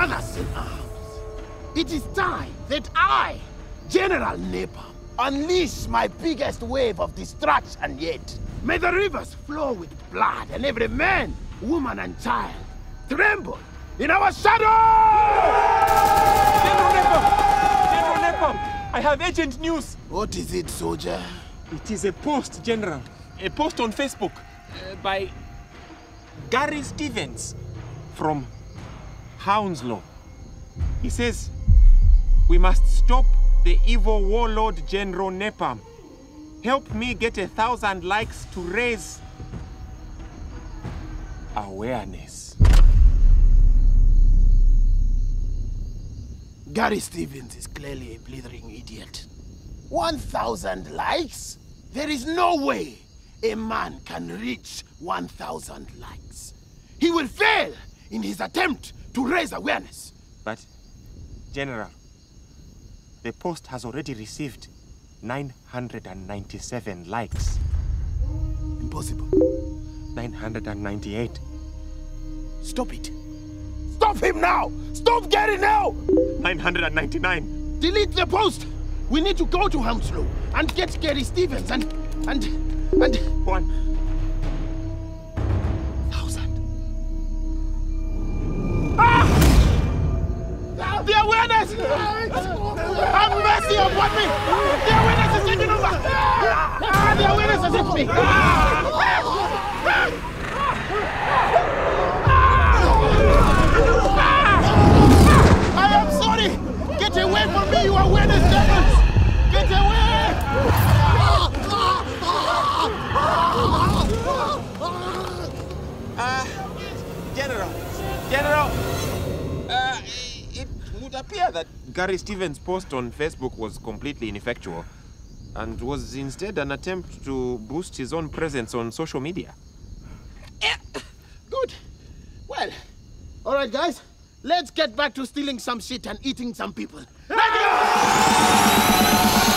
brothers in arms, it is time that I, General Nepal, unleash my biggest wave of destruction yet. May the rivers flow with blood and every man, woman and child tremble in our shadow! General Nepal! I have urgent news! What is it, soldier? It is a post, General. A post on Facebook by Gary Stevens from Hounslow. He says, we must stop the evil warlord General Nepal. Help me get 1,000 likes to raise awareness. Gary Stevens is clearly a blithering idiot. 1,000 likes? There is no way a man can reach 1,000 likes. He will fail in his attempt to raise awareness. But, General, the post has already received 997 likes. Impossible. 998. Stop it. Stop him now! Stop Gary now! 999. Delete the post! We need to go to Hounslow and get Gary Stevens and 1,000. Ah! The awareness! Have mercy upon me! The awareness is taking over! The awareness has hit me! I am sorry! Get away from me, you awareness devils! Get away! General, it would appear that Gary Stevens' post on Facebook was completely ineffectual and was instead an attempt to boost his own presence on social media. Good. Well, all right, guys. Let's get back to stealing some shit and eating some people. Ready?